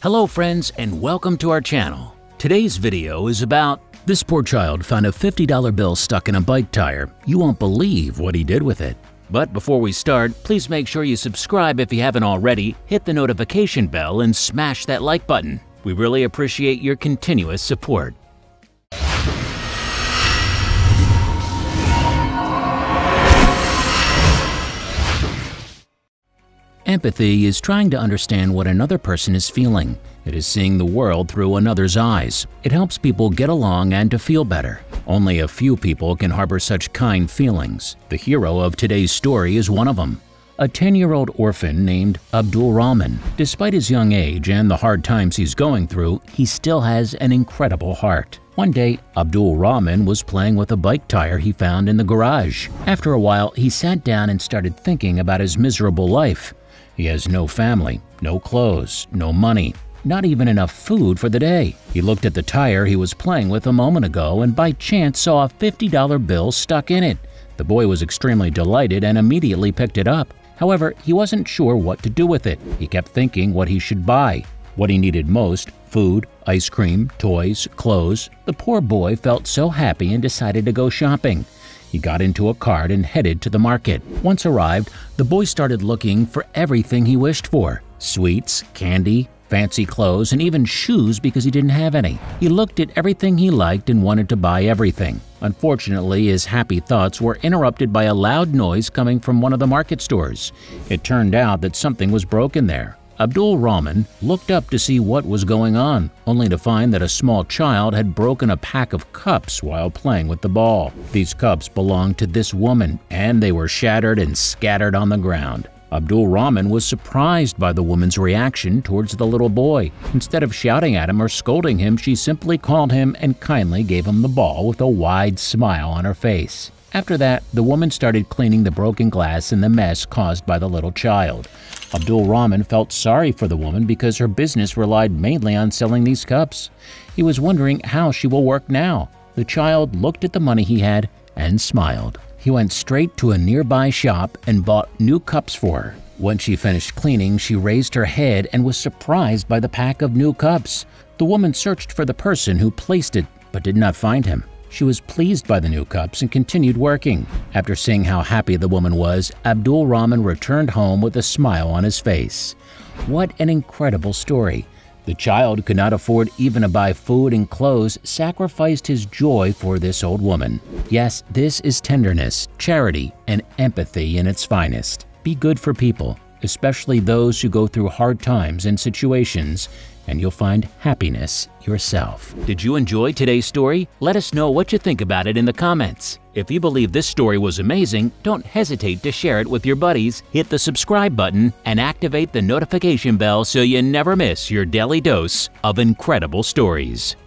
Hello friends and welcome to our channel. Today's video is about this poor child found a $50 bill stuck in a bike tire. You won't believe what he did with it. But before we start, please make sure you subscribe if you haven't already, hit the notification bell and smash that like button. We really appreciate your continuous support. Empathy is trying to understand what another person is feeling. It is seeing the world through another's eyes. It helps people get along and to feel better. Only a few people can harbor such kind feelings. The hero of today's story is one of them. A 10-year-old orphan named Abdul Rahman. Despite his young age and the hard times he's going through, he still has an incredible heart. One day, Abdul Rahman was playing with a bike tire he found in the garage. After a while, he sat down and started thinking about his miserable life. He has no family, no clothes, no money, not even enough food for the day. He looked at the tire he was playing with a moment ago and by chance saw a $50 bill stuck in it. The boy was extremely delighted and immediately picked it up. However, he wasn't sure what to do with it. He kept thinking what he should buy. What he needed most: food, ice cream, toys, clothes. The poor boy felt so happy and decided to go shopping. He got into a cart and headed to the market. Once arrived, the boy started looking for everything he wished for: sweets, candy, fancy clothes, and even shoes because he didn't have any. He looked at everything he liked and wanted to buy everything. Unfortunately, his happy thoughts were interrupted by a loud noise coming from one of the market stores. It turned out that something was broken there. Abdul Rahman looked up to see what was going on, only to find that a small child had broken a pack of cups while playing with the ball. These cups belonged to this woman, and they were shattered and scattered on the ground. Abdul Rahman was surprised by the woman's reaction towards the little boy. Instead of shouting at him or scolding him, she simply called him and kindly gave him the ball with a wide smile on her face. After that, the woman started cleaning the broken glass and the mess caused by the little child. Abdul Rahman felt sorry for the woman because her business relied mainly on selling these cups. He was wondering how she will work now. The child looked at the money he had and smiled. He went straight to a nearby shop and bought new cups for her. When she finished cleaning, she raised her head and was surprised by the pack of new cups. The woman searched for the person who placed it but did not find him. She was pleased by the new cups and continued working. After seeing how happy the woman was, Abdul Rahman returned home with a smile on his face. What an incredible story! The child could not afford even to buy food and clothes, sacrificed his joy for this old woman. Yes, this is tenderness, charity, and empathy in its finest. Be good for people, especially those who go through hard times and situations, and you'll find happiness yourself. Did you enjoy today's story? Let us know what you think about it in the comments. If you believe this story was amazing, don't hesitate to share it with your buddies, hit the subscribe button, and activate the notification bell so you never miss your daily dose of incredible stories.